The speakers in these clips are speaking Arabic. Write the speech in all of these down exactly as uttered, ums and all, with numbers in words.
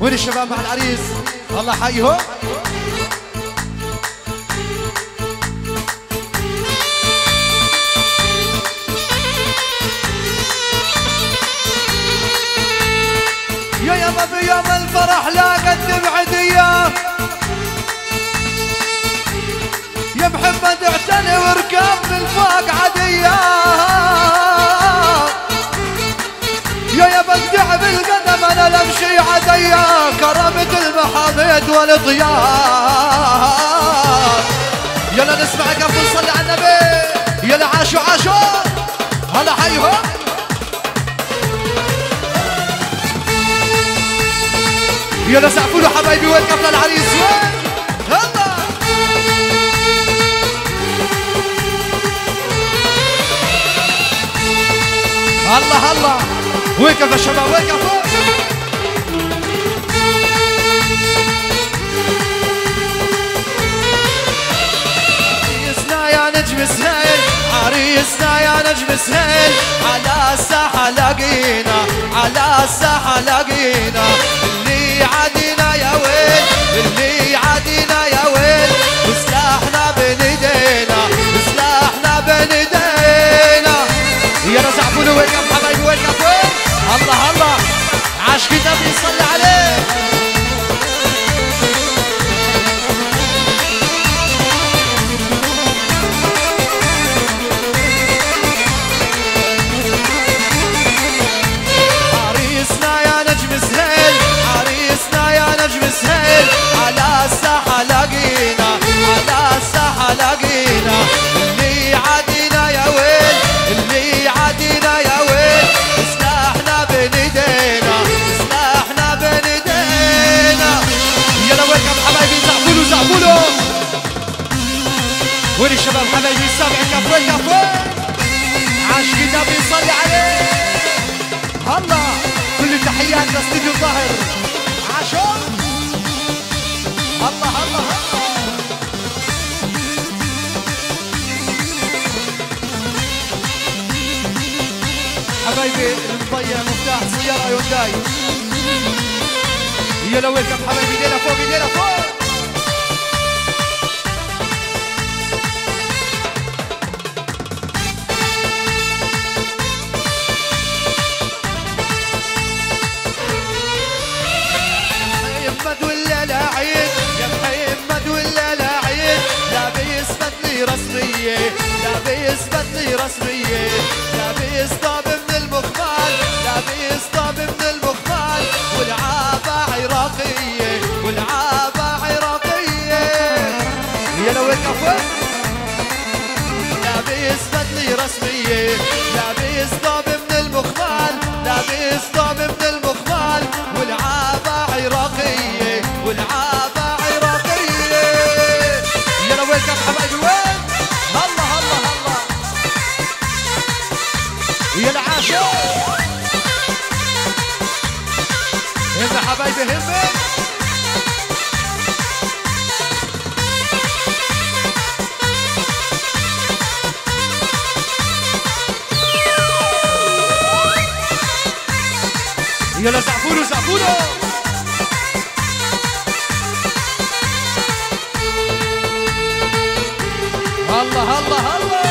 وين الشباب مع العريس؟ الله حيهم. يا يابا بيوم الفرح لا قدم عدية، يا محمد اعتني واركب من فوق عدية، يا يابا ادع بالقدم انا لمشي عدية، كرامة المحامد والضياف. يلا نسمع قبل نصلي على النبي. يلا عاشوا عاشوا هلا حيهم. يلا سقفوا له حبايبي. وين قبل العريس؟ وين؟ هلا الله الله. وين قبل الشباب؟ وين قبل؟ عريسنا يا نجم سهيل، عريسنا يا نجم سهيل، على الساحة لقينا، على الساحة لقينا، اللي يعادينا يا ويل، اللي يعادينا يا ويل، وسلاحنا بين ايدينا، سلاحنا بين ايدينا. يلا زعفوا له. وين يا حبايبي؟ وين يا وين؟ الله الله. عاش كده بيصلي عليه. عريسنا يا نجم سهيل، عريسنا يا نجم سهيل، على الساحة لقينا، على الساحة لقينا، اللي يعادينا يا ويل، اللي يعادينا يا ويل، سلاحنا بين ايدينا، سلاحنا بين ايدينا. يلا وين يا حبايبي؟ زعفوا له زعفوا له. وين الشباب حبايبي؟ السابع كف. وين كف؟ عاش كده بيصلي عليه. الله. كل التحيات لاستديو الظاهر. عاشوا الله الله الله. حبايبي المضيع مفتاح سيارة يونداي. يلا ويلكم حبايبي. ايدينا فوق ايدينا فوق. محمد ولا لا عيد، يا محمد ولا لا عيد، لابس بدلي رسمية، لابس بدلي رسمية، لابس طاب من المخمال، لابس طاب من المخمال، والعابة عراقية، والعابة عراقية. يلا وين كفو؟ لابس بدلي رسمية، لابس طاب من المخمال، لابس طاب من المخمال، والعابة عراقية، والعابة عراقية. يلا وين كف حبايبي؟ وين؟ الله الله الله. يلا عاشوا. هنا حبايبي هنا. يلا زعفوا له زعفوا له. الله الله الله.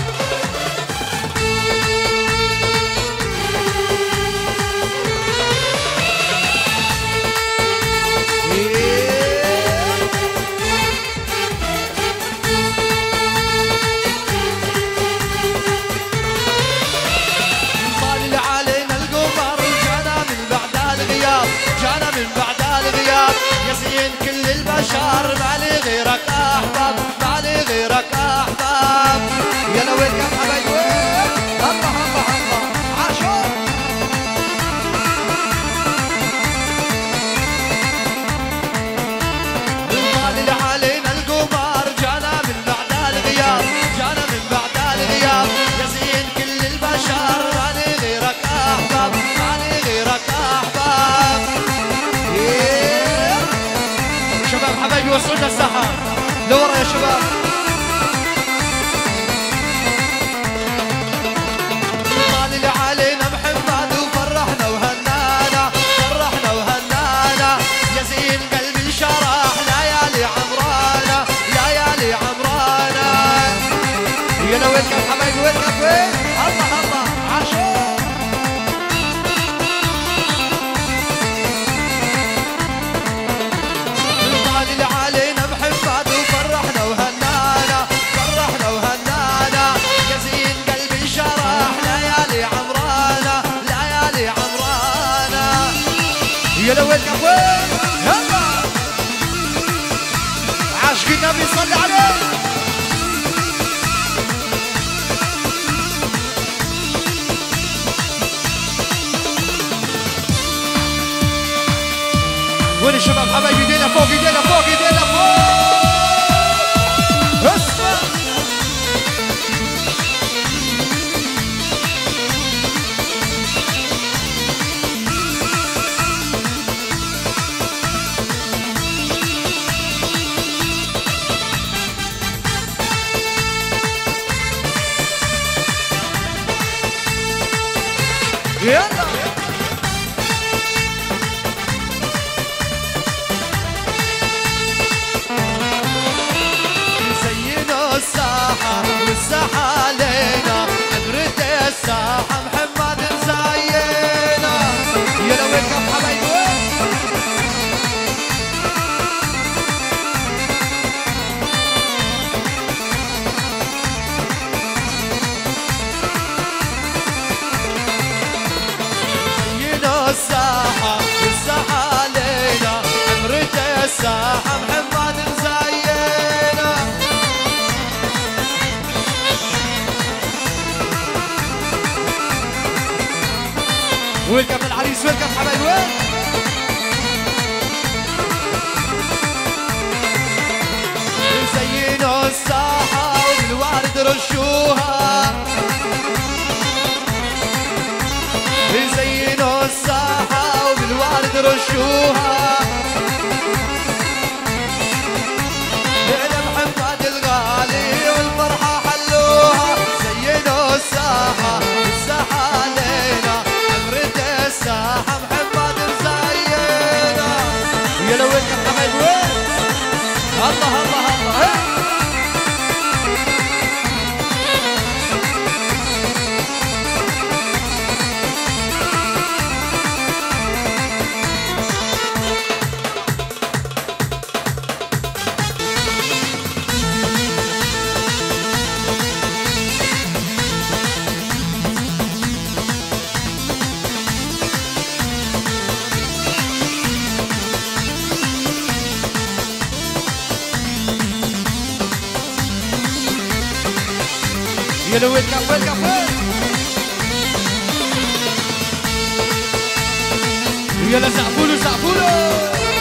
طال علينا القمر جانا من بعد الغياب، جانا من بعد الغياب، يا زين كل البشر مالي غيرك احباب، مالي غيرك احباب. يلا وين يا حبايبي؟ وين؟ الله الله الله. عاشوا. طال علينا القمر جانا من بعد الغياب، جانا من بعد الغياب، يا زين كل البشر مالي غيرك احباب، مالي غيرك احباب. شباب حبايبي وصلنا الساحة لورا يا شباب. طال علينا محمد وفرحنا وهنانا، فرحنا وهنانا، يلا وين كفوين يلا عاشق النبي صلي عليه وين الشباب حبايبي ايدينا فوق ايدينا فوق ايدينا فوق اسمع يلا يزينوا الساحة والساحة علينا نرد الساحة محمد مزينا يلا ويك اب حبايبي الساحة والساحة علينا نرد الساحة محمد مزينا ويلكم العريس ويلكم حبايبي وين يزينوا الساحة وبالورد رشوها يزينوا الساحة وبالورد رشوها يا محمد الغالي والفرحة حلوها زينوا الساحة والساحة علينا نرد الساحة محمد مزينا يلا وين يا حبايبي وين الله الله الله يلا وين كفوين كفوين يلا زعفولو زعفولو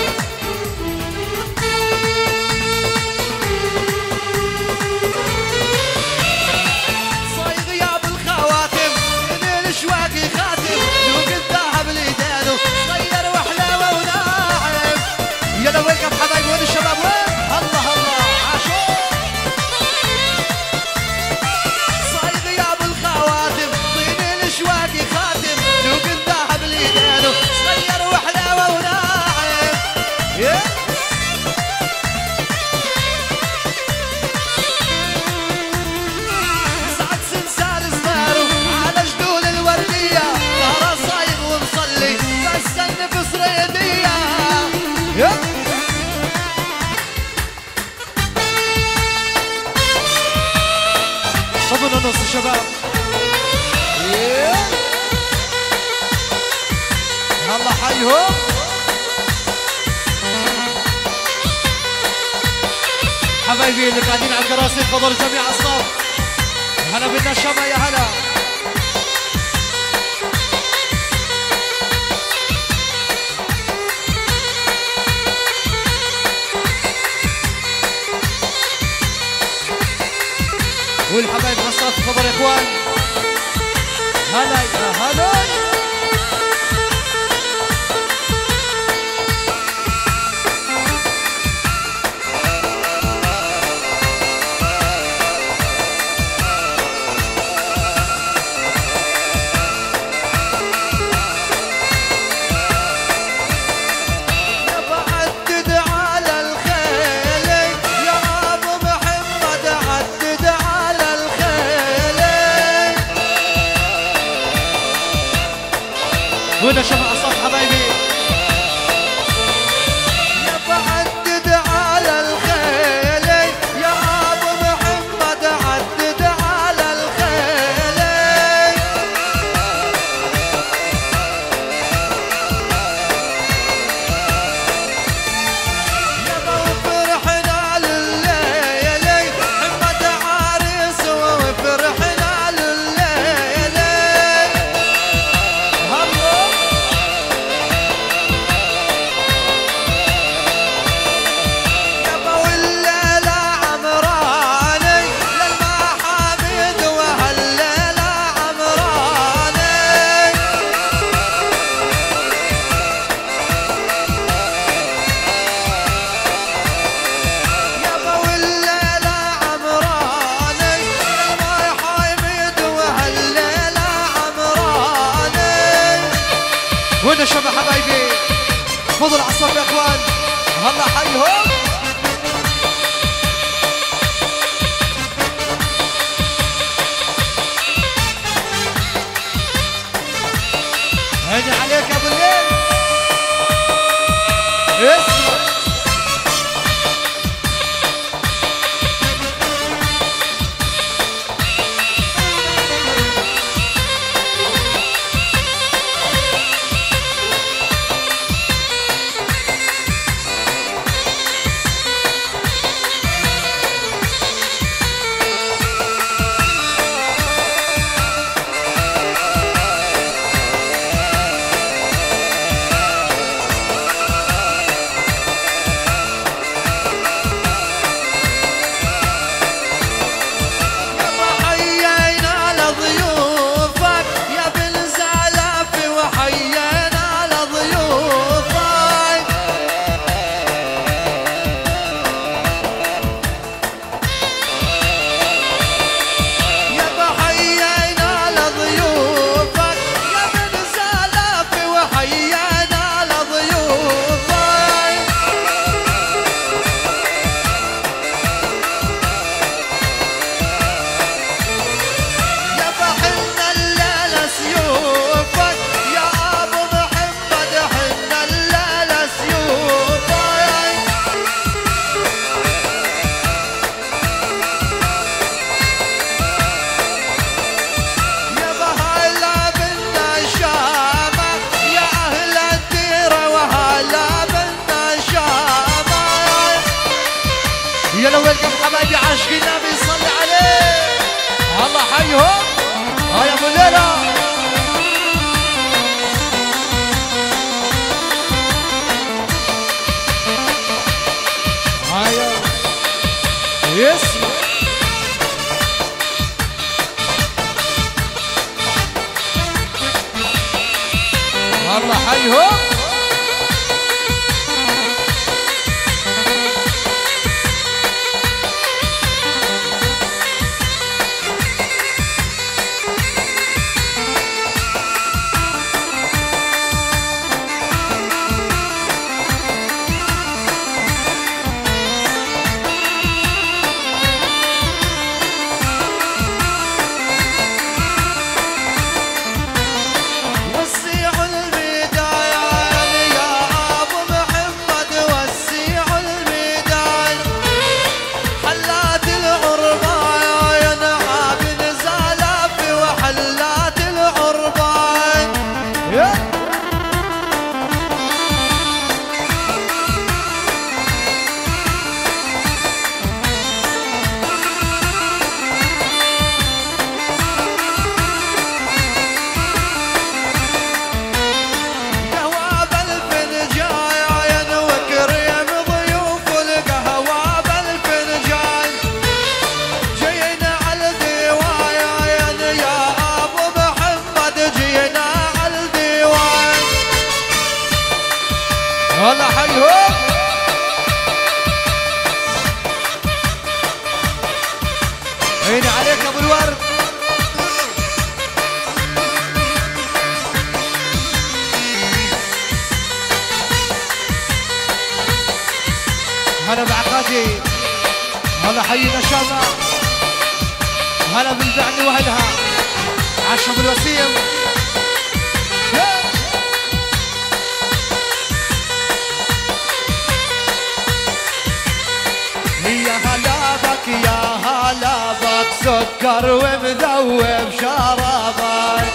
صايغ يا بالخواتم من الشواقي خاتم ذوق الذهب ليدانو صير وحلاوه وناعم يلا وين كف حبايبي وين الشباب وين الله الله عاشور شواقي خاتم ذوق الذهب ليدانو صير وحلاوه وناعم سعد سنسال زمارو على جدول الوردية ظهره صايغ ومصلي بس النفس ريدية صبنا نص الشباب الله حيهم حبايبي اللي قاعدين على الكراسي تفضلوا جميع الصف هلا بنا الشباب يا هلا والحبايب على الصف تفضلوا يا اخوان هلا يا هلا وين شباب الصف حبايبي يا بعدد على الخيل يا ابو محمد عدد على الخيل حبايبي خذوا العصب يا اخوان هلا حيهم هني عليك يا ابو الليل اسمع يلا ويلكم حبايبي عاشقين النبي صلي عليه الله حيهم هاي ابو ليلى هاي يسمع الله حيهم هلا حيهم عيني عليك ابو الورد هلا بعقاتي هلا حينا شامع هلا بالبعني وهلها عشا بالوسيم يا هلا بك يا هلا بك سكر ومذوب شرابك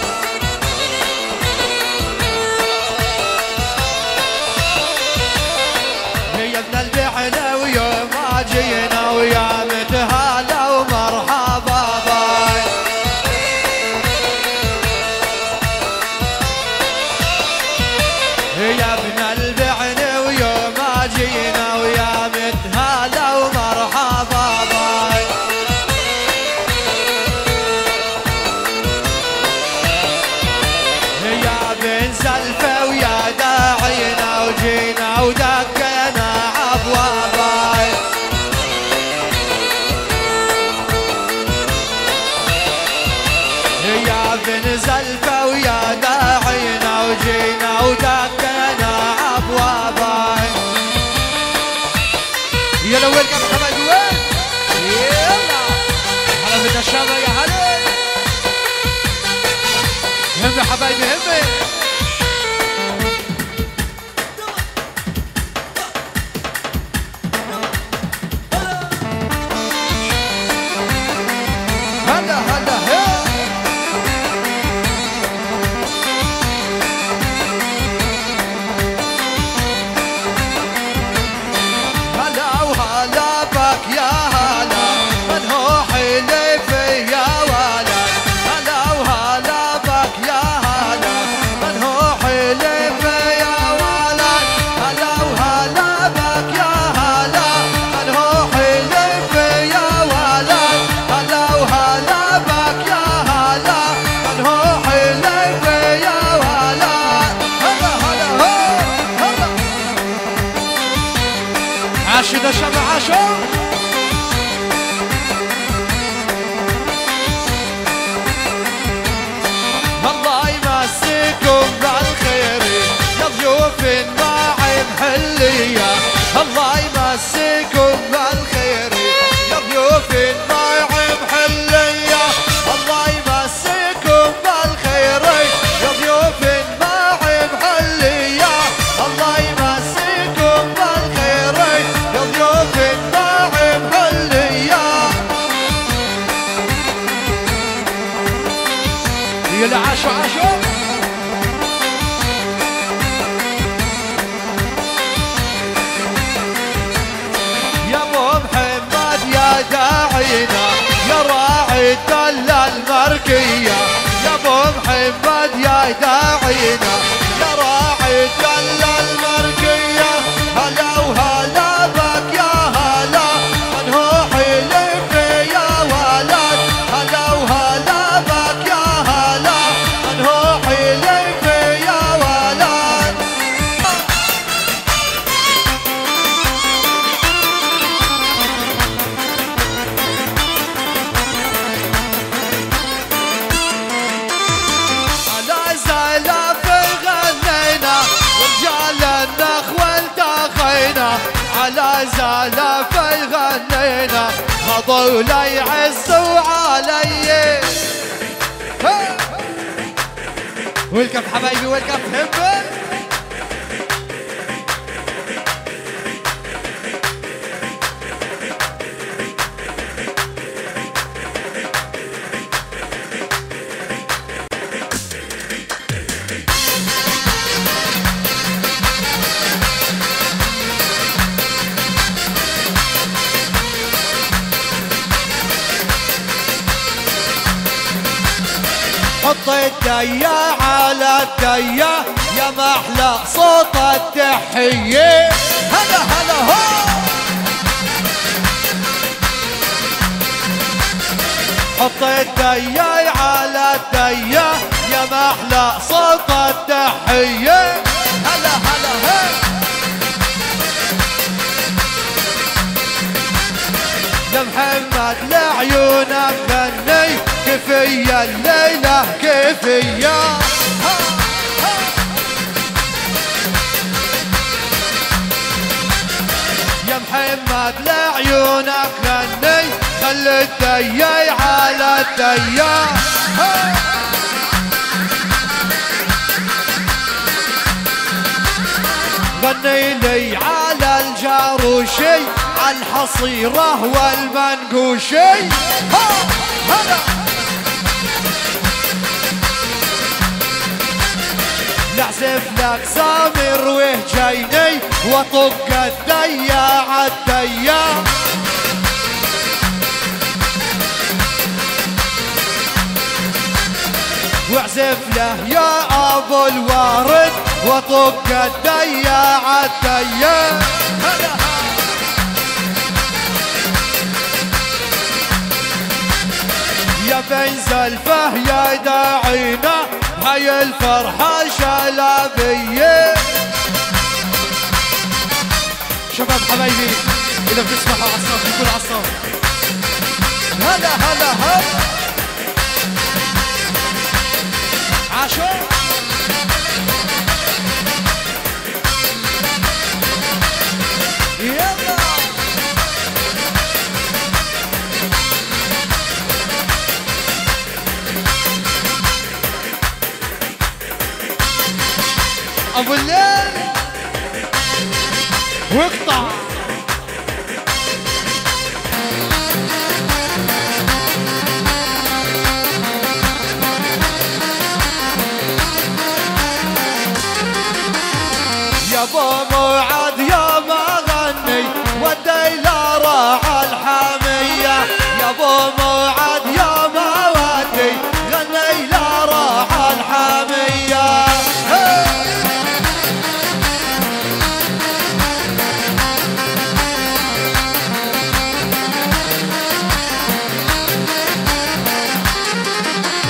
يا ابن البحنا ويوم ما جينا ويا متهلا ومرحبا بك يا ابن البحنا ويوم ما جينا ويا متهلا ومرحبا بك ناشد الشمع عاشور. الله يمسيكم بالخير يا ضيوف الناعم حلية. الله يمسيكم بالخير يا ضيوف الناعم حلية. الله يمسيكم بالخير يا ضيوف الناعم حلية. الله يمسيكم بالخير يا ضيوف الناعم حلية. يا العاشو عاشو يا ابو محمد يا داعينا يا راعي الدلة المركية. يا ابو محمد يا داعينا يا راعي الدلة المركية. هلا وهلا بك يا هلا منهوحي لك يا ولد. هلا وهلا بك يا هلا منهوحي لك يا ولد. على زلف غنينا ورجال النخوة التقينا. على زلف غنينا هضوا لي عزوا علي. ويلكم حبايبي ويلكم هبه. حط الدية على الدية يا محلى صوت التحية. هلا هلا هو حط الدية على الدية يا محلى صوت التحية. هلا هلا هو يا محمد لعيونك غني كفية الليلة كفية. يا محمد لعيونك غني خلي الدية على الدية. غني لي على الجاروشي عالحصيرة والمنقوشي. هلا نعزف لك سامر وهجيني وطق الدية عالدية. واعزف له يا ابو الوارد وطق الدية عالدية. يا بن زلفه يا داعينا هاي الفرحة شلابية. شباب حبايبي إذا بتسمحوا عالصوت بكل عالصوت. هلا هلا هلا عاشو يلا ابو الليل واقطع. يا ابو موعد يا ما غني وديلا راعى الحامية. يا ابو موعد يا ما ودي غني لا راعى الحامية.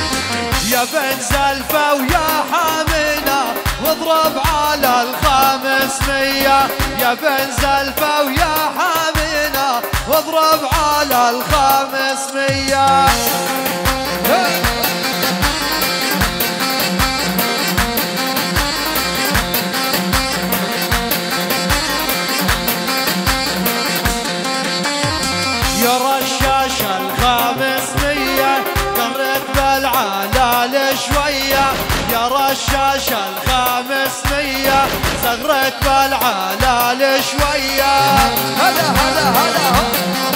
يا بن زلفة ويا حامنا واضرب على الخامة. الخامسمية يا بن زلفة ويا حامينا واضرب على الخامسمية. يا رشاش الخامسمية قرت بالعلال شوية، يا رشاش الخامسمية صغرت بالعلال شوية. هلا هلا هلا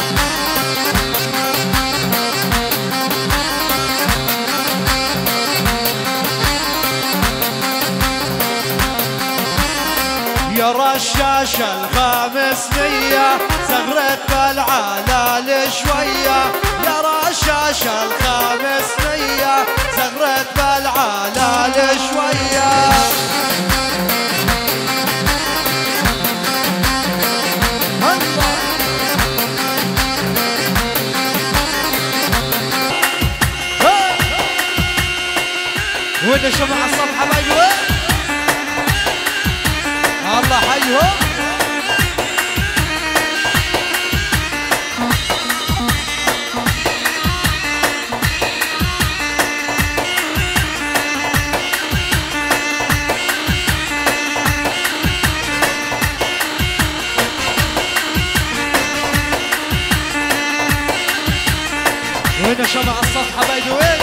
يا رشاش الخامسمية صغرت بالعلال شوية، يا رشاش الخامسمية صغرت بالعلال شوية. وين شمع الصفحة بايقوة الله حيهم. وين شمع الصفحة بايقوة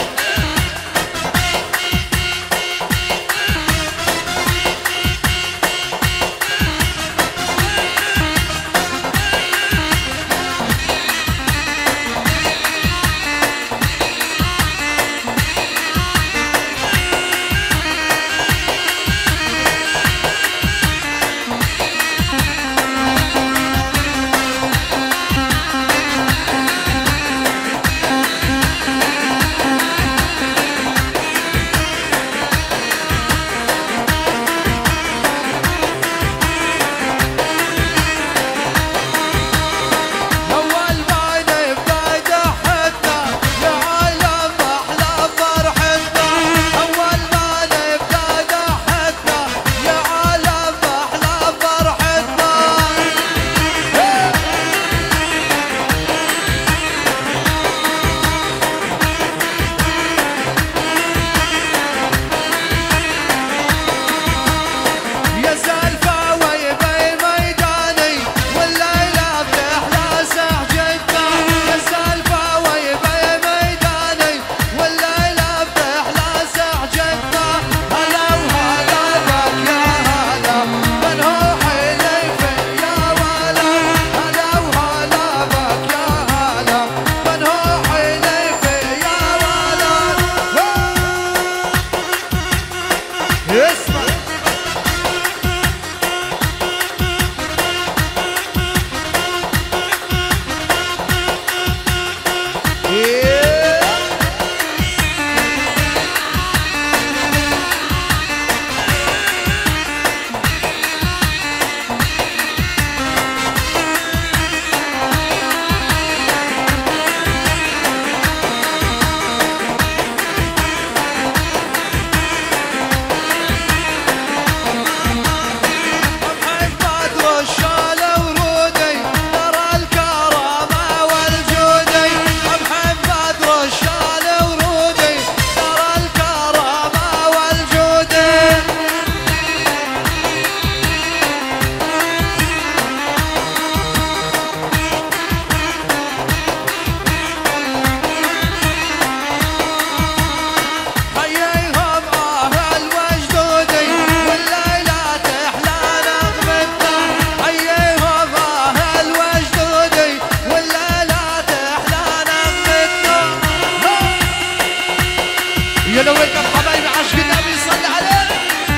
يلا ويلكم حبايبي عاشق النبي صلي عليه.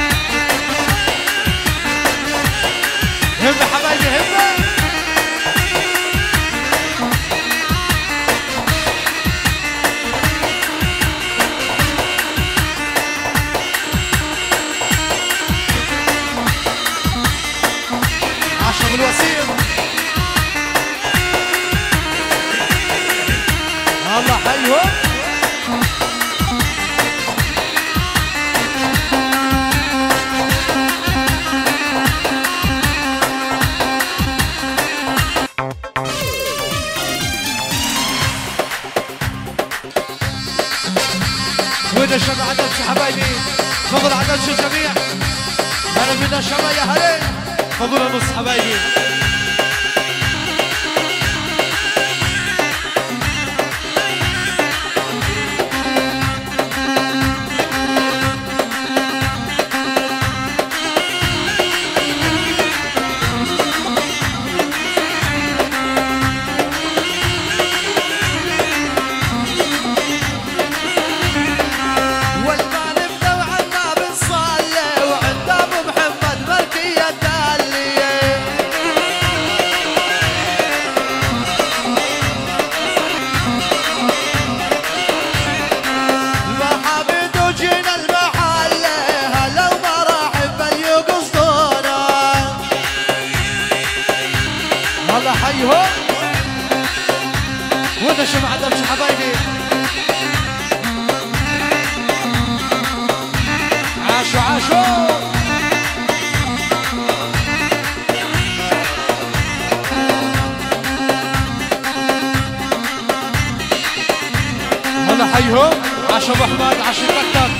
همة حبايبي همة. عاشق الوسيم الله حيهم. دبش الجميع. هلا بنا شباب يا هلا. فضول النص حبايبي. وده شو ما عدمش حبايبي. عاشوا عاشوا هلا حيهم. عاشوا ابو حماد عاشوا الدكتور.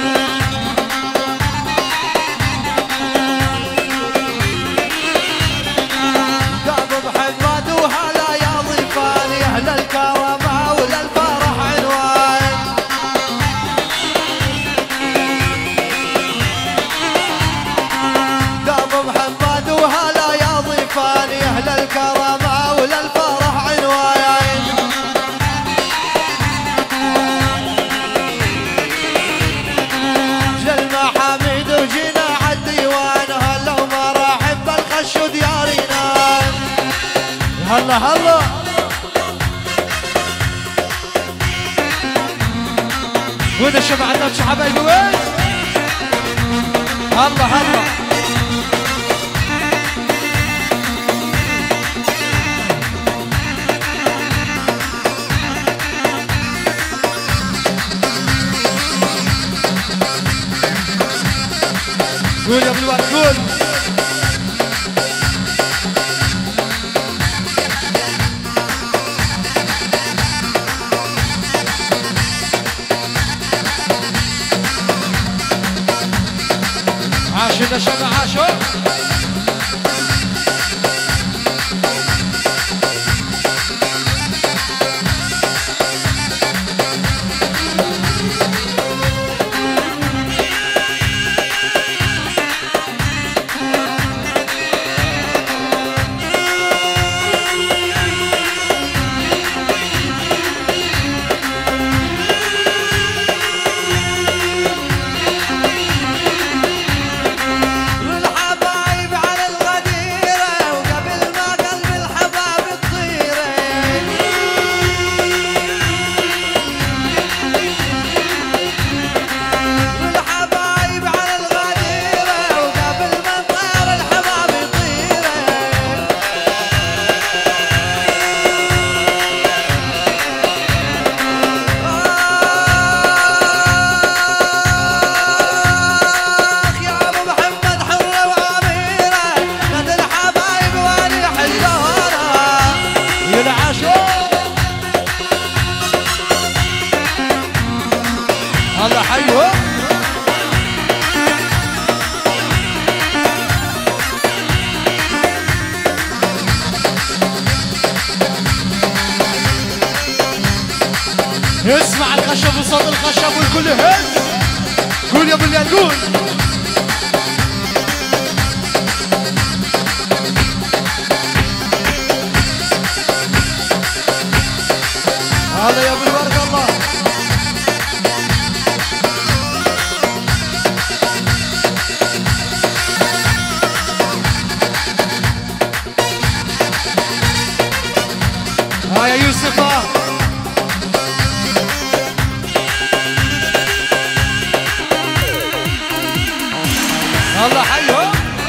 هلا هلا وين الشباب عندنا شو حبايبي وين؟ هلا هلا قول يا ابو الورد قول. عاشوا يا شباب عاشوا. هلا حيو اسمع الخشب وصوت الخشب والكل هز. قول يا ابو الليل قول. هلا يا ابو الورد الله. ها يا يوسف الله حيو.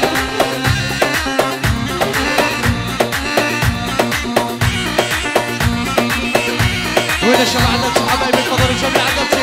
وين الشباب عندك حبايبي تفضلوا الجميع عندك.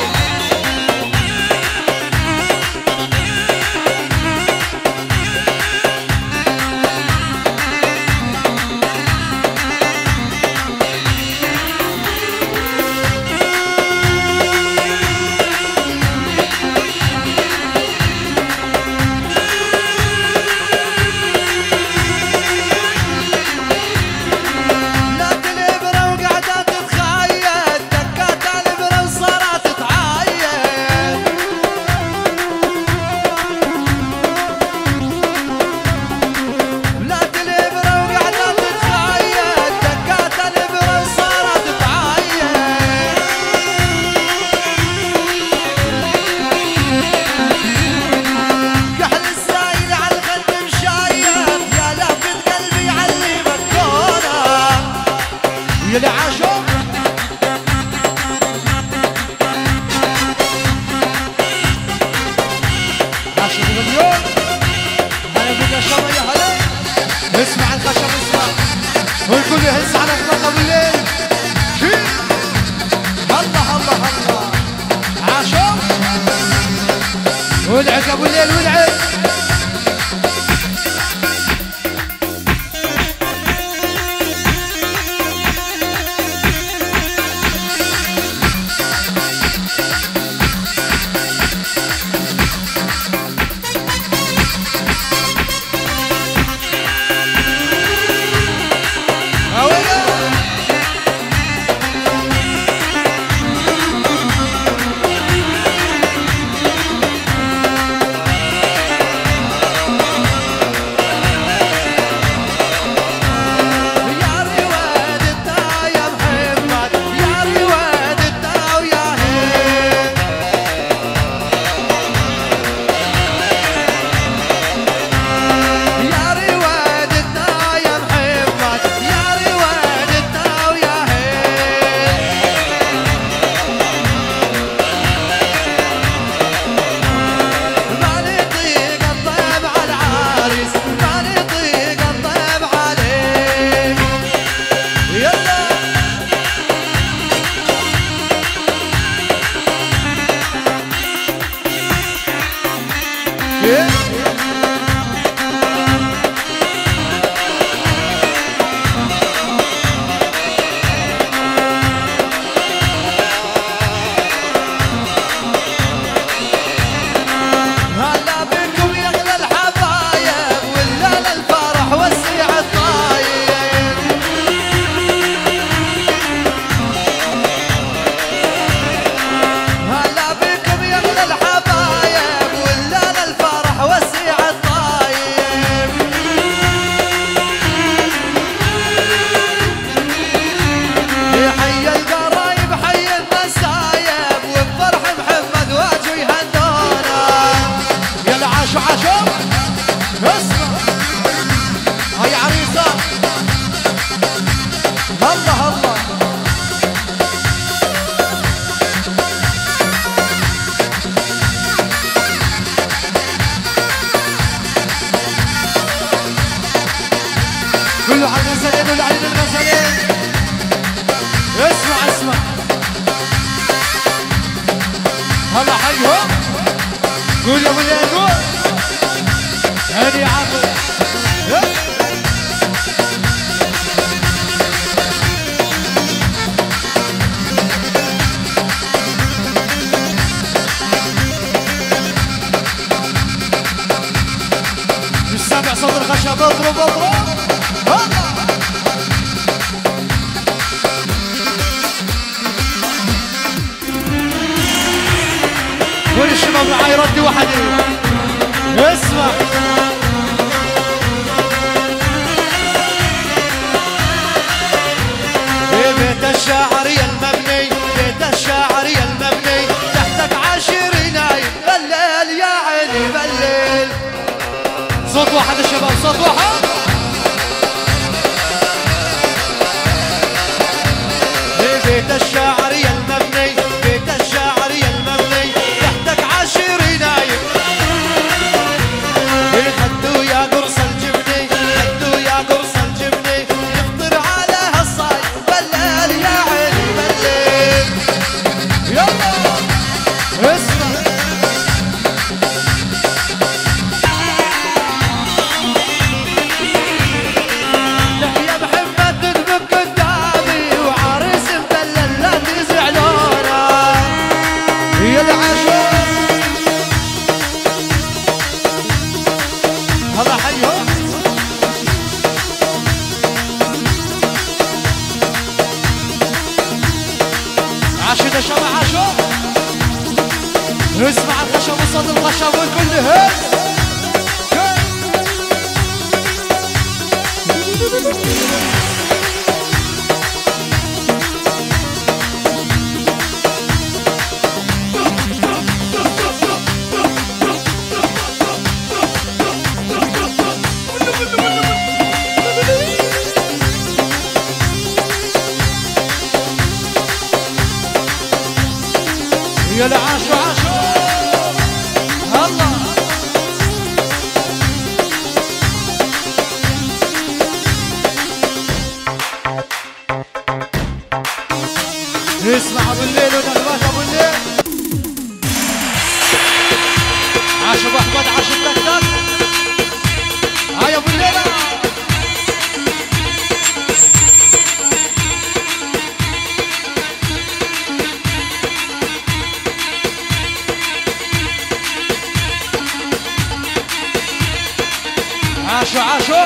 ولعك ابو الليل ولعك. كله على الغزلين والعين الغزلين. اسمع اسمع هلا حيهم قول يا ابو الليل قول هادي عاقل مش سامع صوت الخشب. اضرب اضرب كل الشباب معاي ردي وحدي. اسمع بيت الشاعري المبني بيت الشاعري المبني تحتك عاشر نايم بالليل يا عيني بالليل. صوت واحد الشباب صوت واحد. بيت الشاعري المبني بيت الشاعري المبني تحتك عاشر نايم. خدوا يا قرص الجبني خدوا يا قرص الجبني نفطر على هالصايم بالليل يا عيني بالليل. يلا اسمع يا محمد تدبك قدامي وعريس مدلل لا تزعلونا يا العشاق. هلا حيهم عاشد الشبع عاشو. اسمع الخشب وصوت الخشب والكل هز. يلا عاشو عاشو الله. اسمع ابو الليل ونغمات ابو الليل. عاشو بعد عشر دقات. هاي ابو الليله عاشوا عاشوا.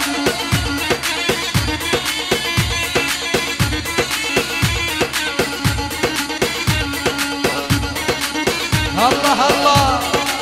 الله الله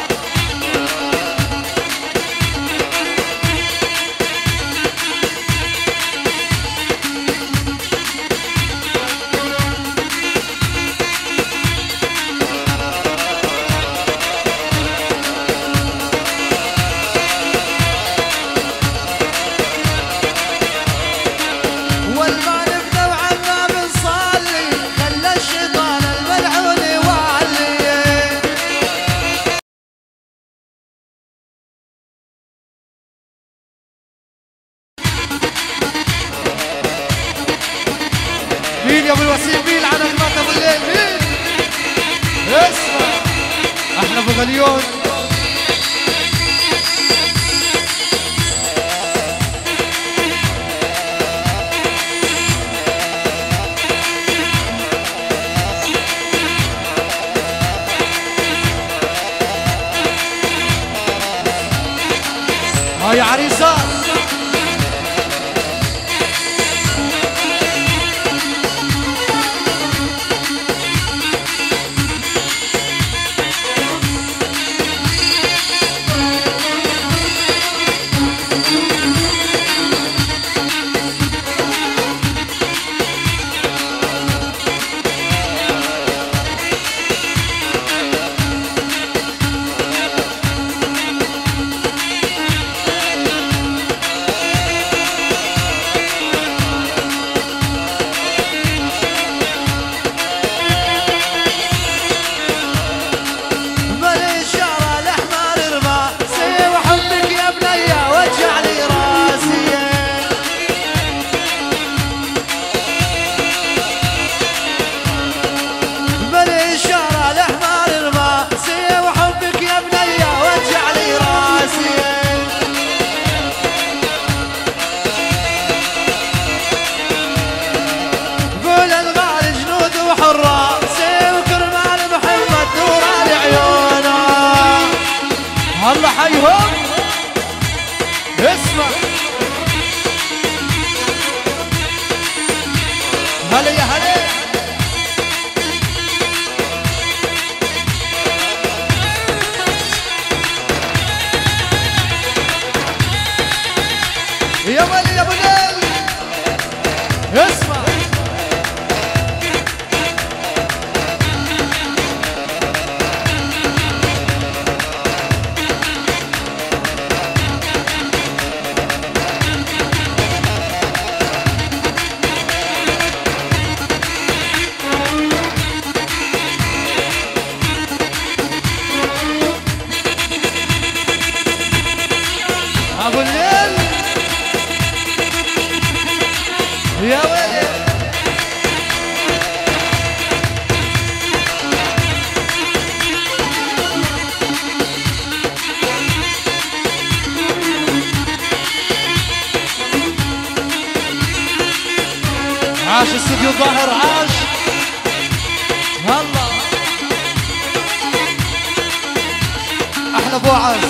مين يا ابو الوسيم؟ مين على نغمات ابو الليل؟ مين؟ اسمع احنا ابو غليون. هاي عريسه الله حيهم. اسمع هلا يا هلا يا ولي يا ابو الليل. اسمع ابو الليل يا ولد. عاش استوديو الظاهر عاش. الله احلى ابو عز.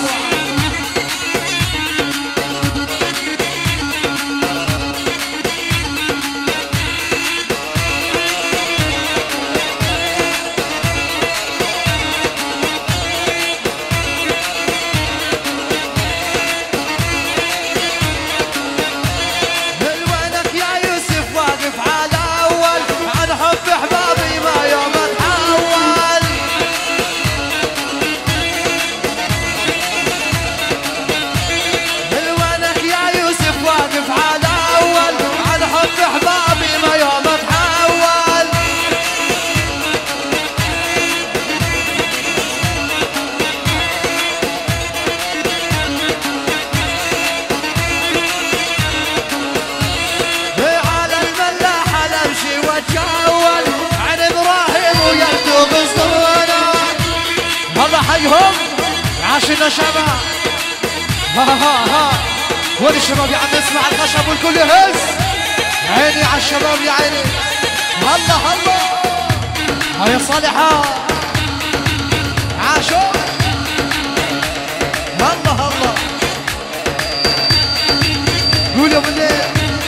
عاشنا شباب. ها ها ها وين الشباب يا عم نسمع الخشب والكل يهز. عيني على الشباب يا عيني. هلا هلا هيا صالحة عاشوا. هلا هلا قول يا ابو الليل.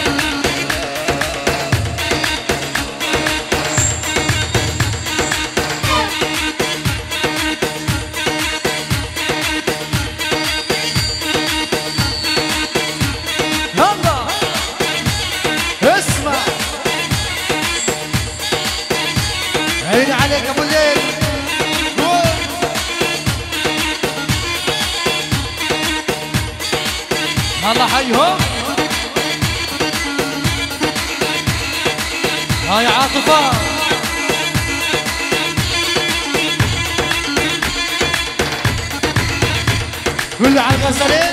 عيني عليك ابو الليل. الله حيهم. هاي عاطفة قول لي على الغزالين.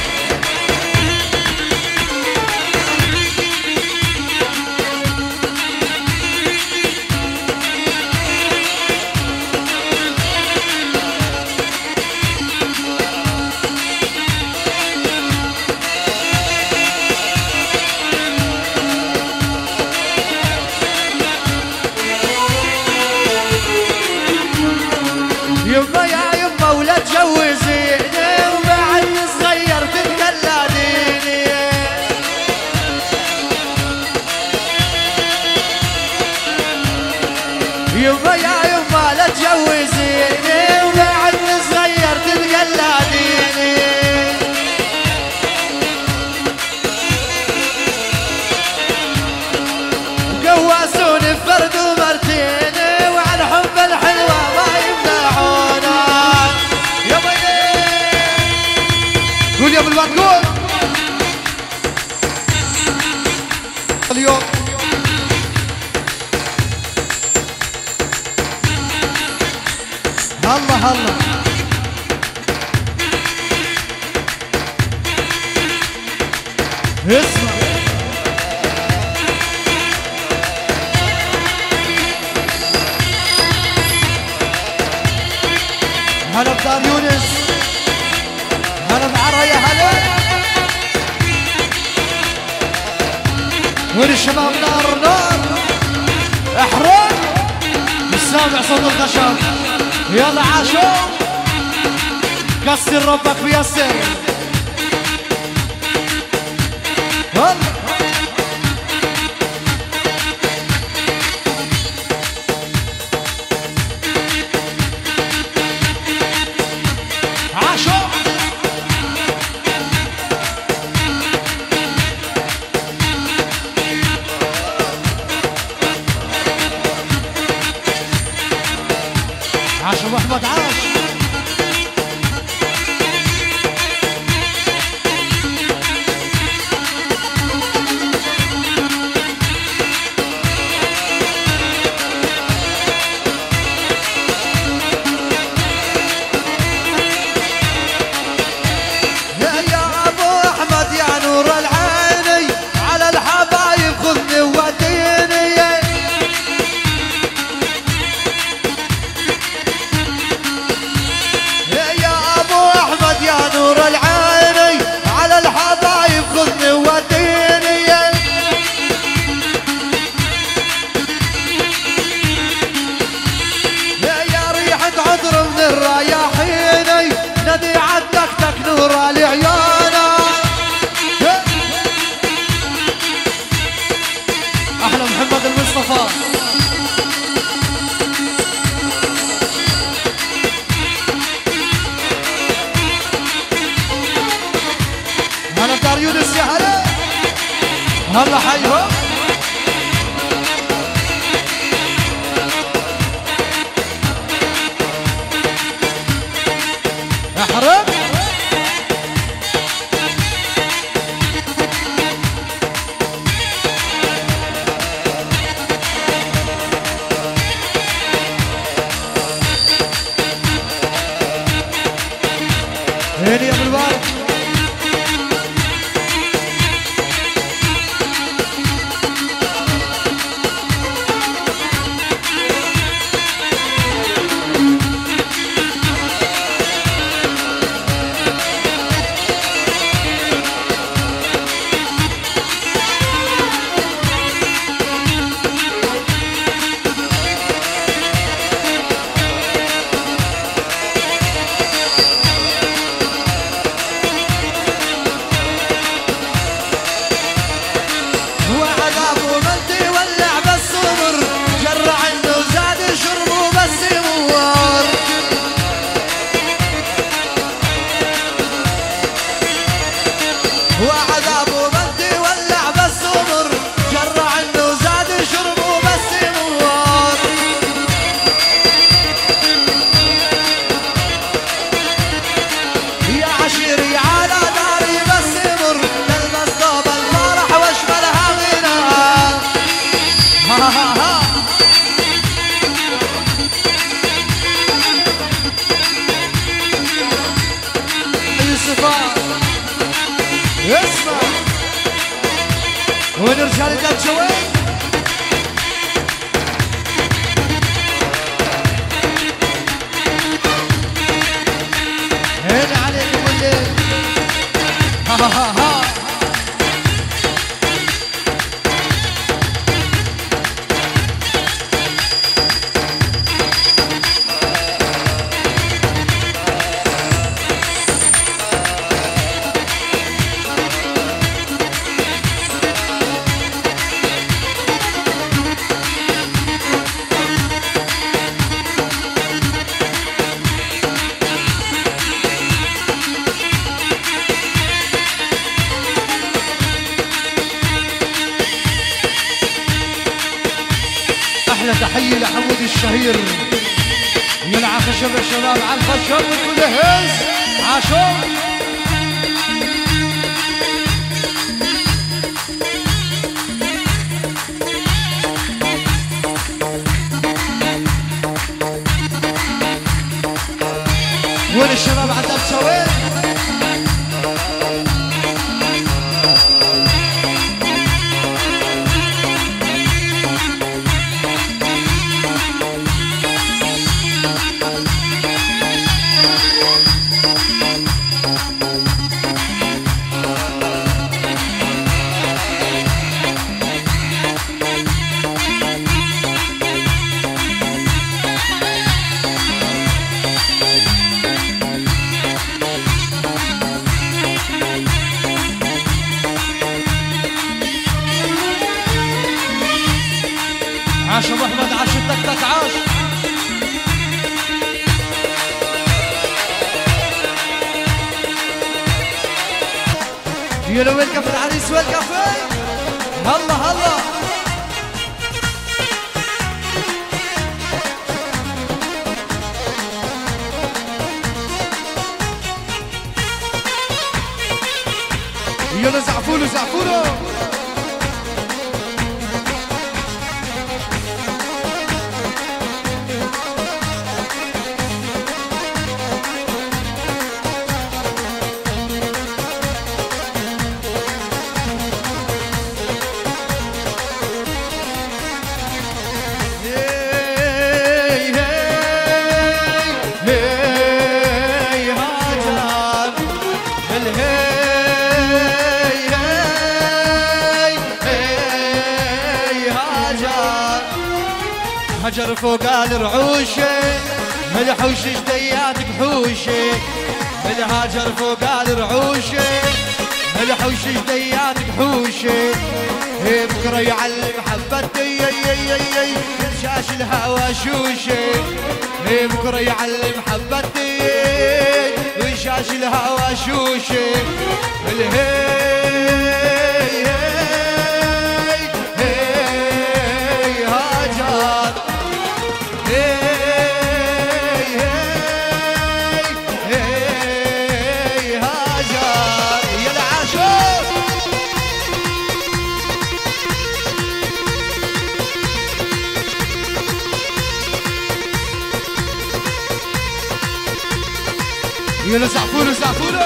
يما يا يما ولا تجوزيني وبعد صغير تتكلميني. يما يا يما لا تجوزيني وبعد صغير تتكلميني. وقواسوني بفرد ومرتيني وعن حب الحلوة ما يمنعونا. يا بيي قول يا ابو الواد قول. اليوم هلا هلا اسمع هلا بدار يونس. هلا بعرا يا هلا. وين الشباب نار نار احرق مش سامع صوت الخشب. يلا عاشوا كسر ربك بيسر. هلا عاشوا عاش ابو احمد عاش. احلى محمد المصطفى. هلا دار يونس يا هلا. هلا حيهم. احرق هيني يا ابو الواد. ها ها ها يوسفا اسمع وين رجال الدبشه وين؟ هنا عليكم الليل ها ها ها ها تحية لحمود الشهير يلعب خشب يا شباب على الخشب وكل هز عاشور وين الشباب على الدبسة وين؟ عاش ابو احمد عاش التكتك عاش يلا وين كف العريس وين كفي هلا هلا يلا زعفولو زعفولو هجر فوق الرعوشه الحوش جدياتك حوشه الهاجر فوق الرعوشه الحوش جدياتك حوشه بكره يعلم حبتي شاش الهوى شوشه بكره يعلم حبتي وشاش الهوى شوشه الهي يلا زعفولو زعفولو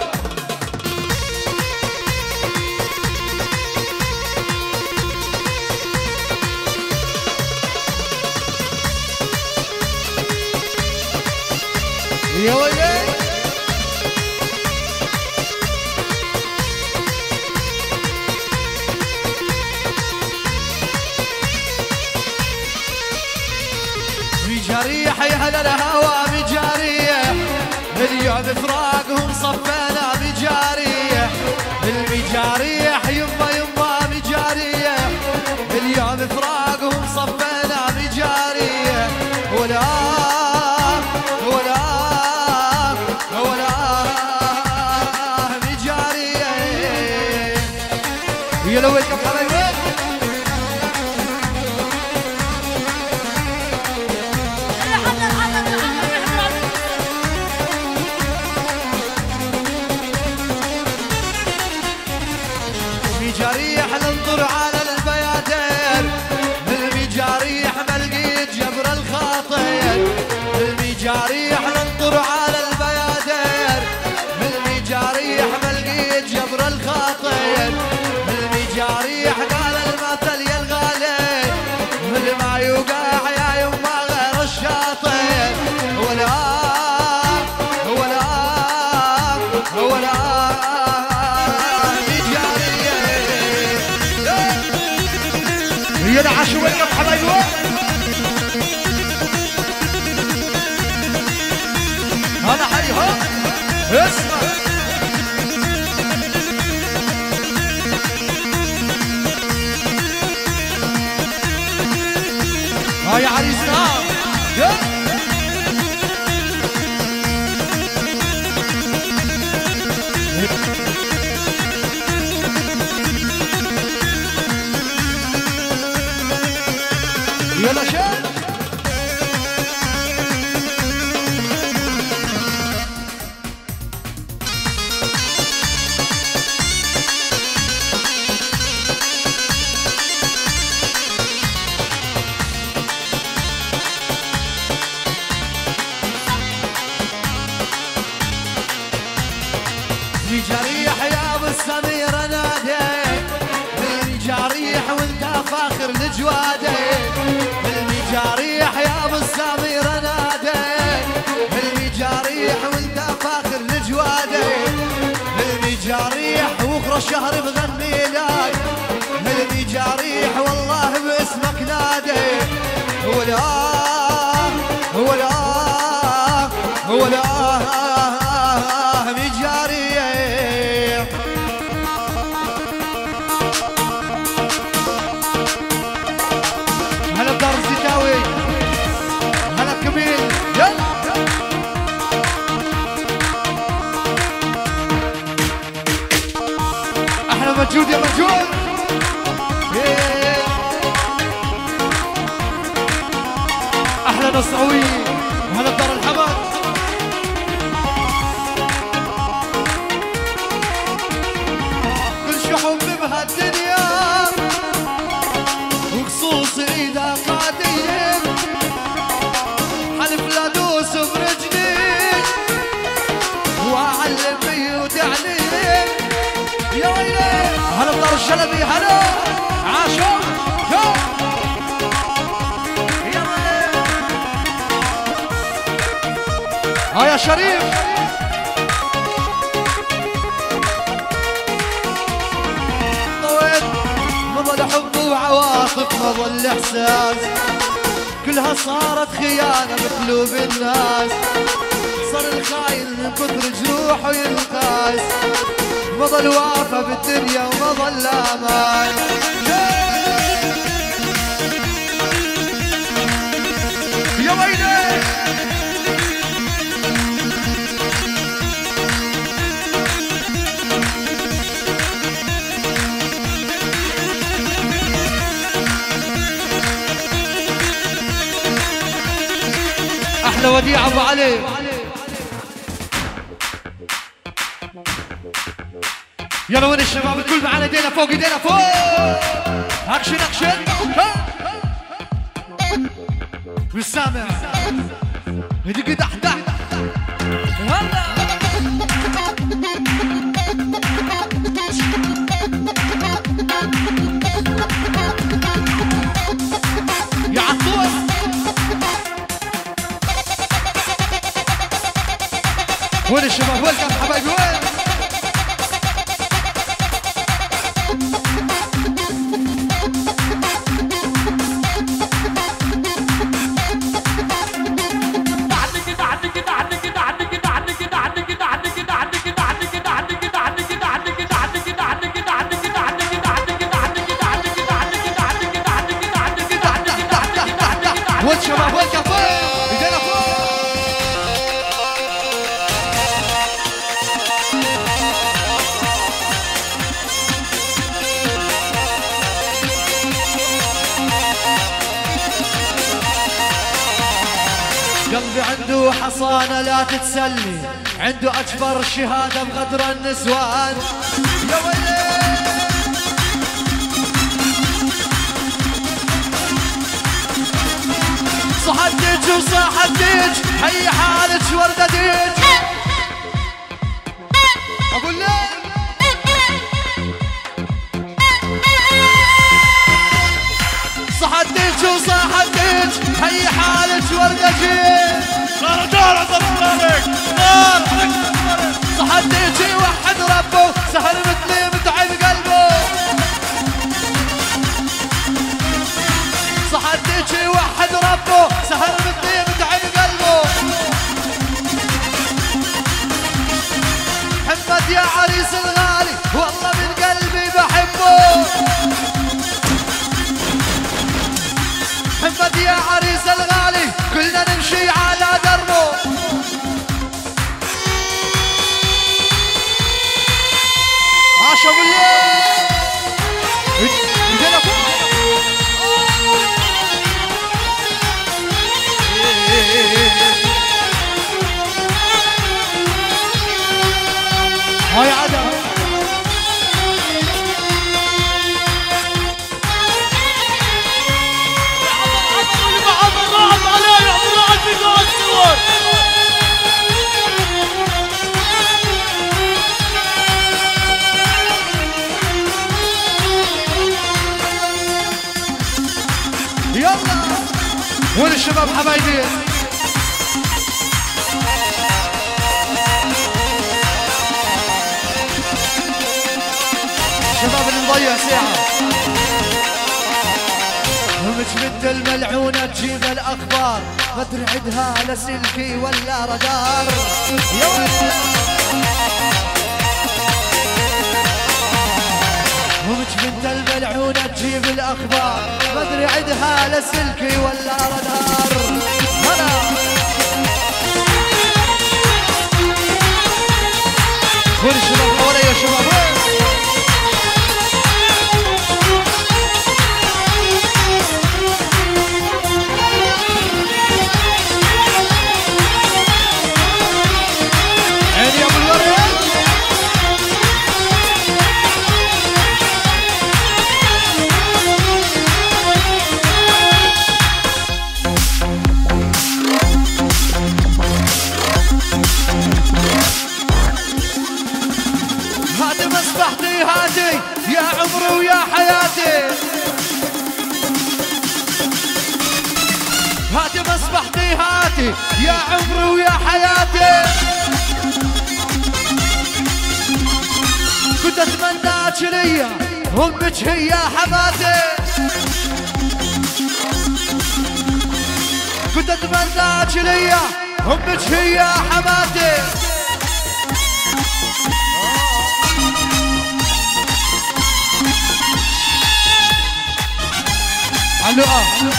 يا ويلي بجريح يا هلا الهوى بجريح اليوم فراقهم صفينا بجاريح المجاريح يما يما بجاريح اليوم فراقهم صفينا بجاريح ولا ولا ولا بجاريح يا لو الكف على وين جريح ننظر على البيادر جاريح قال المثل يا الغالي مثل ما يوقع يا يما غير الشاطئ ولا ولا ولا يا عاشوا وين حبايبي هذا حي ها اسمع هاي عريسنا يلا شاد جريح يا ابو السمير نادي جريح وانت فاخر لجواده جريح يا ابو السمير نادي جريح وانت فاخر لجواده جريح وبكره الشهر بغني لك جريح والله باسمك نادي ولا ولا ولا مجهود يا مجهود احلى نصعوي وهلا بدار الحمد كل شحوم بهالدنيا وخصوصي اذا قادين حلف لا دوس برجلي واعلم بيوت عليك يا ويلي هلا بدار الشلبي هلا عاشور يا ها يا شريف طويت ما ظل حب وعواطف ما ظل احساس كلها صارت خيانه بقلوب الناس صار الخاين من كثر جروحه ينقاس ما ظل وافى بالدنيا وما ظل امان يا ويلي احلى وديع ابو علي يلا وين الشباب الكل معنا ايدينا فوق ايدينا فوق اكشن اكشن والسامع هدي دح دح هلا يا عطوس وين الشباب وين كان حبايبي وين وين شباب وين كفو ايدينا فوق قلبي عنده حصانه لا تتسلي عنده اكبر شهاده بغدر النسوان يا ويلي صحتك وصحتك هي حالك وردتك اقول لك صحتك وصحتك هي حالك ورقتك نار نار عليك نار صحتك يوحد ربه سهر مثلي متعب قلبه صحتك يوحد ربه سهر مثلي متعب قلبه محمد يا عريس الغالي والله من قلبي بحبه محمد يا عريس الغالي كلنا نمشي على دربه عاشوا بالله ايدينا فوق هاي عدم يلا وين الشباب حبايبي الشباب اللي مضيع ساعة همك بنت الملعونة تجيب الأخبار ما ادري عدها لسلكي ولا رادار همك بنت الملعونة تجيب الأخبار ما ادري عدها لسلكي ولا رادار هلا وين الشباب حوالي يا شباب هاتي يا عمري ويا حياتي هاتي مصبحتي هاتي يا عمري ويا حياتي كنت اتمناك ليا امك هي حماتي كنت اتمناك ليا امك هي حماتي الو اه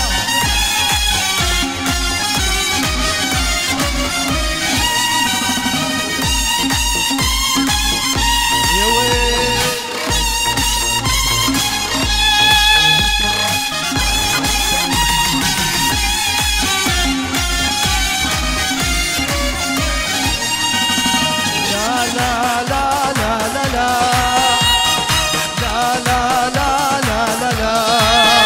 يا ويل لا لا لا لا لا لا لا لا لا لا لا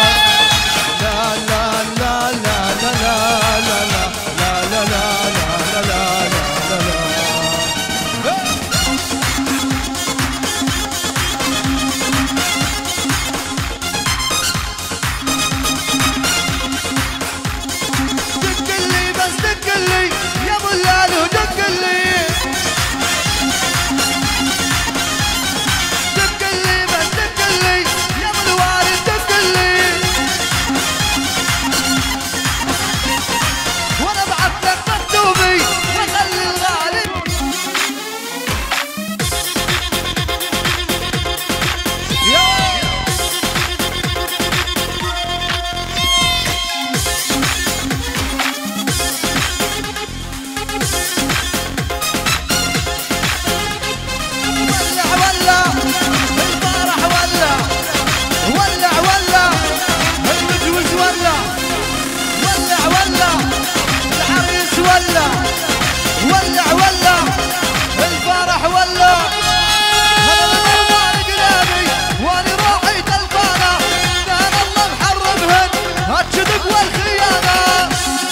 ولع ولع الفرح ولع هذا الموال قلابي وانا راحيت الفرح كان الله محرمهن هالكذب والخيانة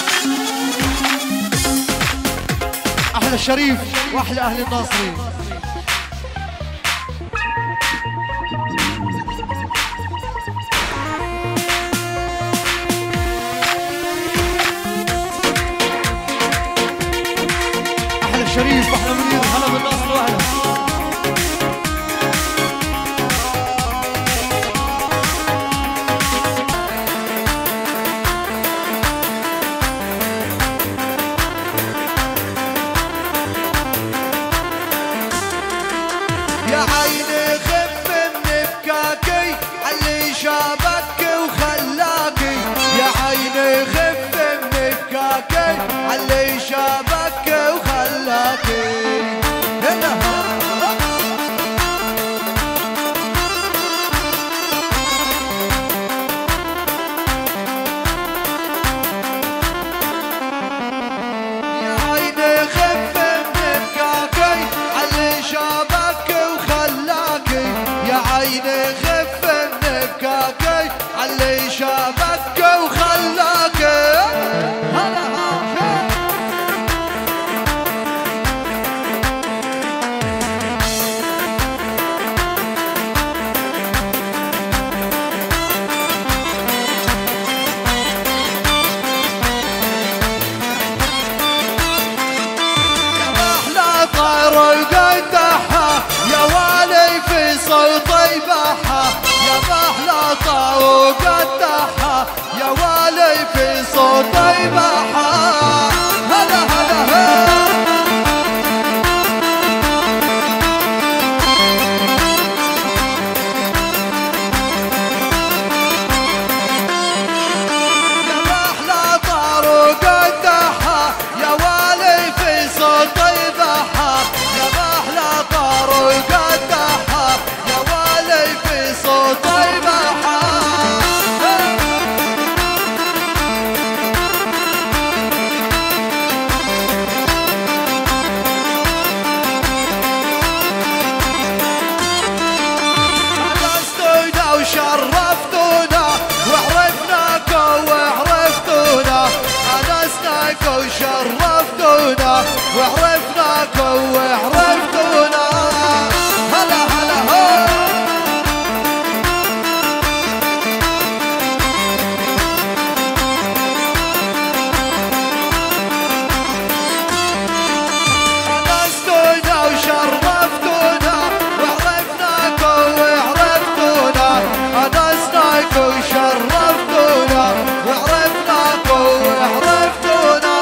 احلى الشريف واحلى اهل الناصري شريف احلى منير هلا بالناصر واهلا. يا عيني خف من بكاكي اللي شابك وخلاكي، يا عيني خف من بكاكي اللي شابك وخلاكي. هنا يا عيني خف من بكاكي اللي شابك وخلاكي، يا عيني خف من بكاكي اللي شابك وخلاكي. هلا صوتي بحا يا محلى وقدحها، يا والي في صوتي بحا. هلا هلا هلا يا محلى طار وقدحها، يا والي في صوتي بحا، يا محلى طار وقدحها، يا والي في صوتي بحا. أنستونا وشرفتونا وعرفناكم وعرفتونا، أنسناكم وشرفتونا وعرفناكم وعرفتونا. هلا هلا هلا أنستونا وشرفتونا وعرفناكم وعرفتونا، أنسناكم وشرفتونا وعرفناكم وعرفتونا.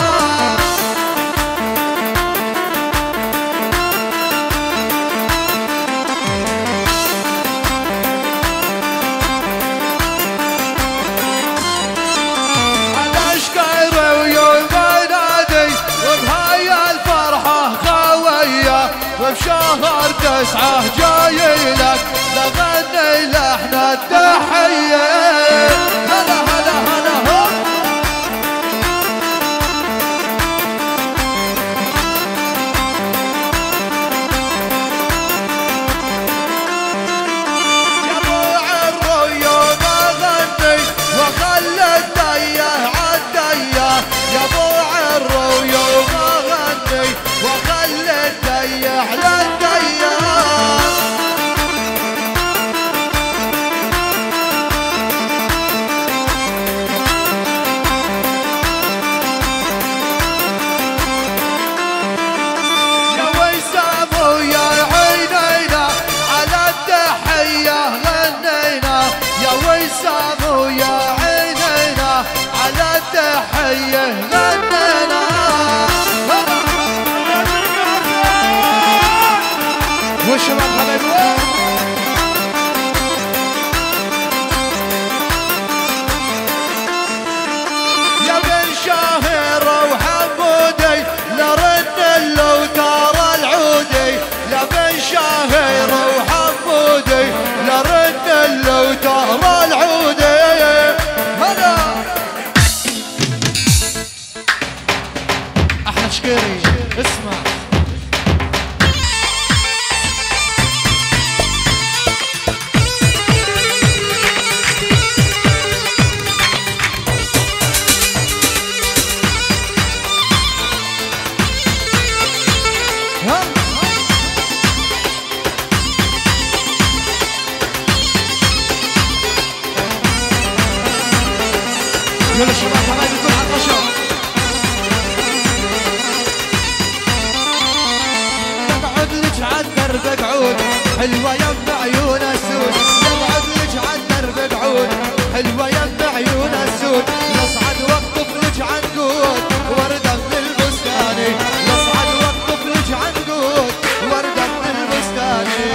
بشهر تسعة جاي لك لغني لحن التحية. هلا هلا هلا هلا يا ابو الريوم اغني وخلي الديه عالديه، يا ابو الريوم اغني وخلي الديه على الديه. يا وسام ويا عينينا على التحيه غنينا، يا وسام ويا عينينا على التحيه غنينا. والشباب حبايبي يا بن شاهر وحمودي لرن اللوتار العودي، يا بن شاهر وحمودي لرن اللوتار العودي. هلا احمد شكيري اسمع. يلا الشباب حبايبي كل حد نشر. حلوة يم عيون السود نقعد لك عالدرب بعود حلوة يم عيون السود نصعد واقطف لك عنقود وردة من البستاني نصعد واقطف لك عنقود وردة من البستاني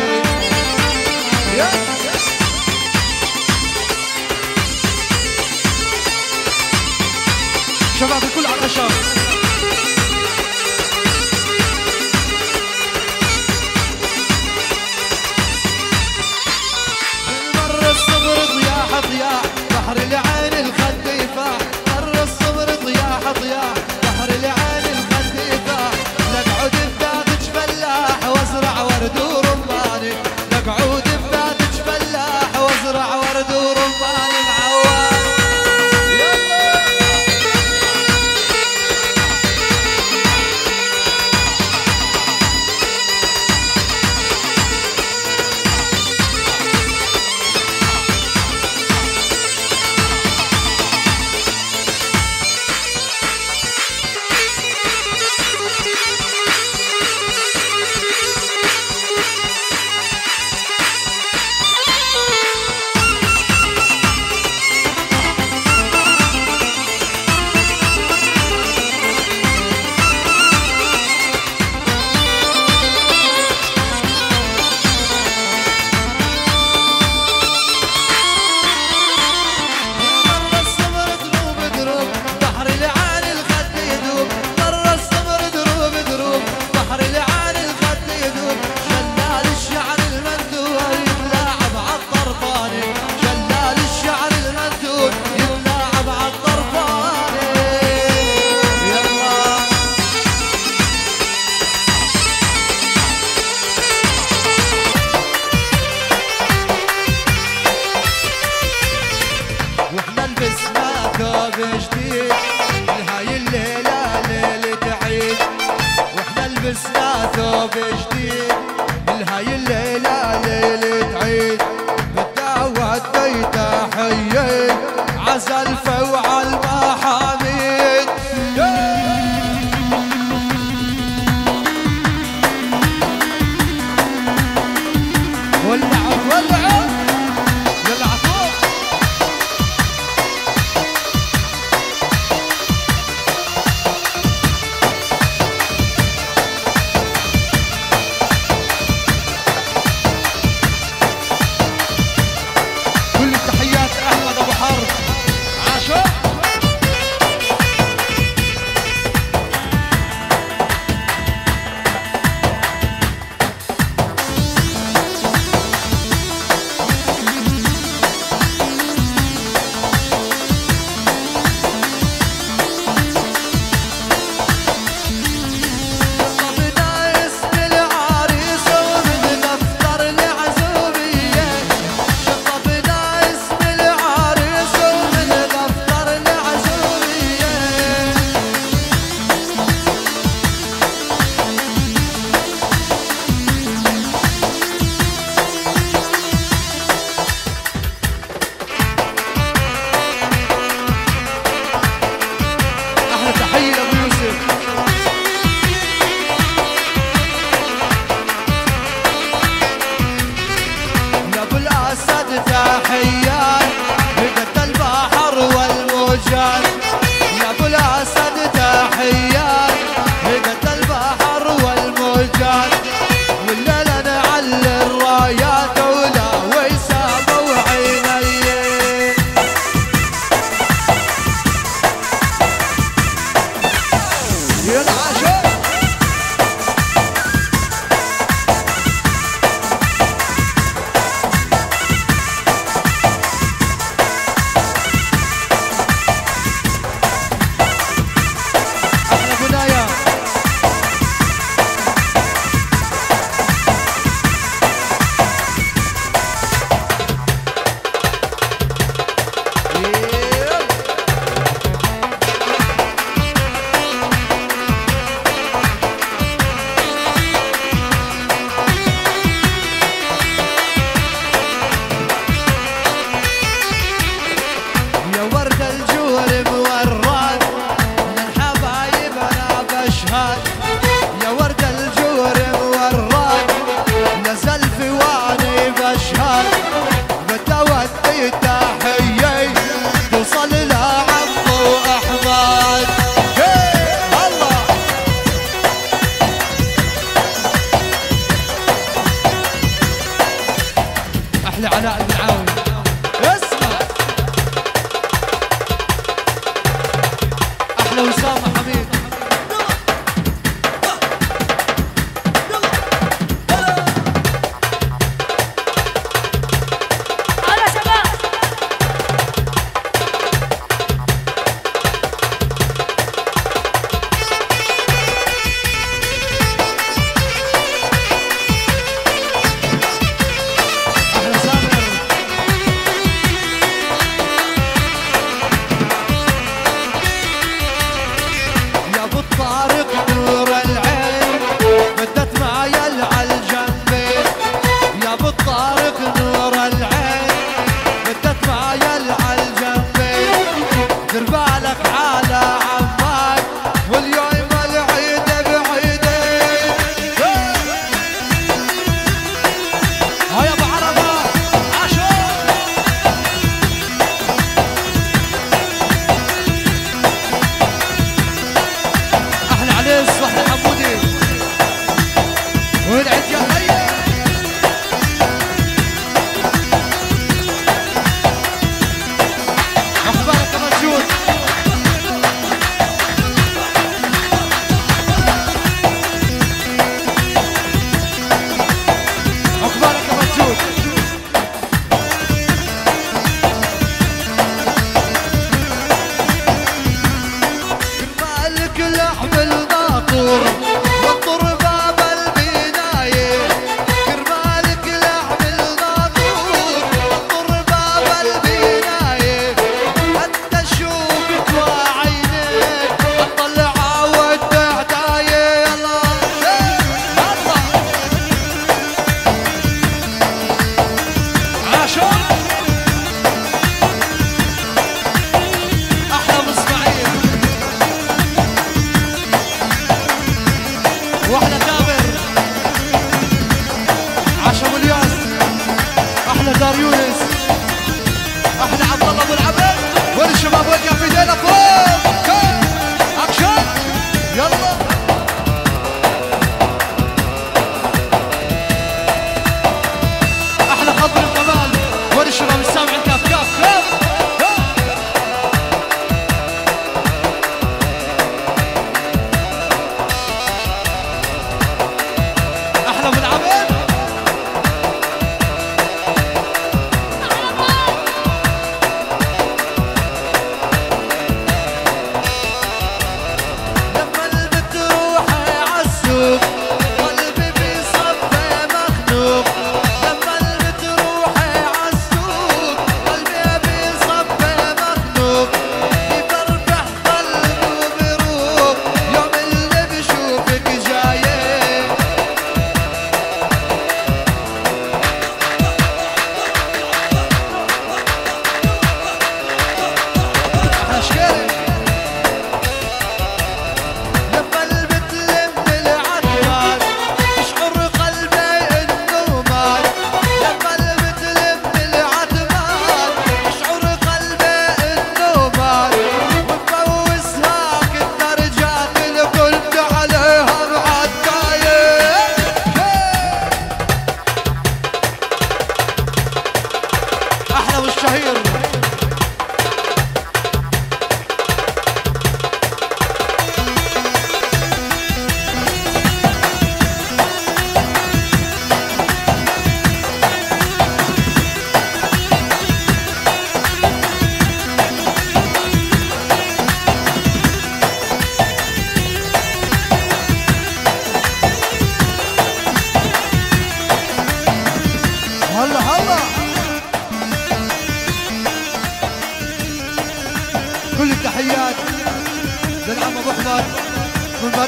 شباب الكل على الشام مر الصبر ضياح ضياح بحر العين الخد يفاح مر الصبر ضياح ضياح بحر العين الخد يفاح نقعد بذاتك فلاح وازرع ورد ورماني نقعد بذاتك فلاح وازرع ورد ورماني معوان جديد هاي الليلة ليلة عيد واحنا لبسنا ثوب جديد هاي الليلة ليلة عيد بالدعوة تحية عزلفة وعالمحاميد ولعوا ولعوا يلعطوا كل التحيات احمد ابو حرب عاشور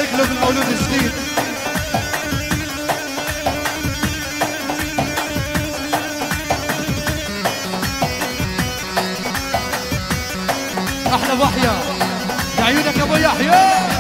قلوب المولود الجديد. احلى ابو يحيى، يا عيونك ابو يحيى.